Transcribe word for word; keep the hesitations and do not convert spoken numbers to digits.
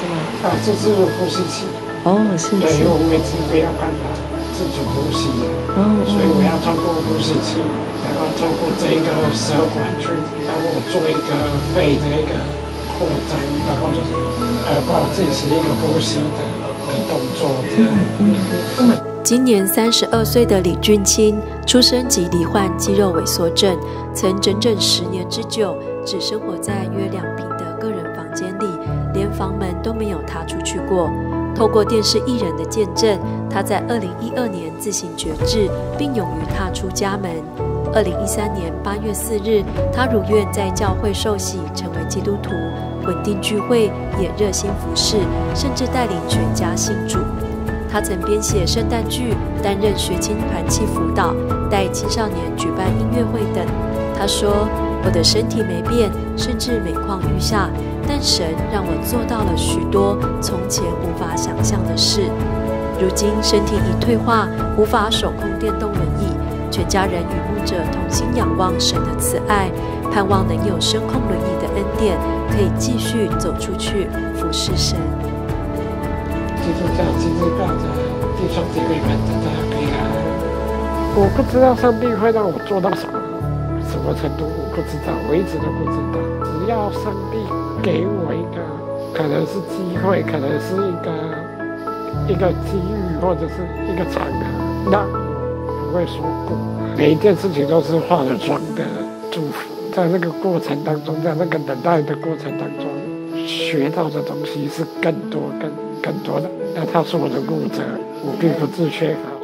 是吗？ 啊，这是呼吸器。 哦，是对， 是。 因为我一直没有办法自主呼吸， 哦哦， 所以我要通过呼吸器，然后通过这一个舌管去帮我做一个肺的一个扩张，然后就是呃帮我进行一个呼吸的的动作。嗯嗯。 今年三十二岁的李俊清，出生即罹患肌肉萎缩症，曾整整十年之久，只生活在约两平的个人房间里，连房门都没有踏出去过。透过电视艺人的见证，他在二零一二年自行觉志，并勇于踏出家门。二零一三年八月四日，他如愿在教会受洗，成为基督徒，稳定聚会，也热心服侍，甚至带领全家信主。他曾编写圣诞剧，担任学青团契辅导，带青少年举办音乐会等。他说：“我的身体没变，甚至每况愈下，但神让我做到了许多从前无法想象的事。如今身体已退化，无法手控电动轮椅，全家人与牧者同心仰望神的慈爱，盼望能有声控轮椅的恩典，可以继续走出去服侍神。” 基督教基督教的弟兄姐妹们，大家平安。我不知道上帝会让我做到什么什么程度，我不知道，我一直都不知道。只要上帝给我一个，可能是机会，可能是一个一个机遇，或者是一个场合，那我不会说不。每一件事情都是化了妆的祝福，在那个过程当中，在那个等待的过程当中，学到的东西是更多、更更多的。那他是我的牧者，我并不自缺乏。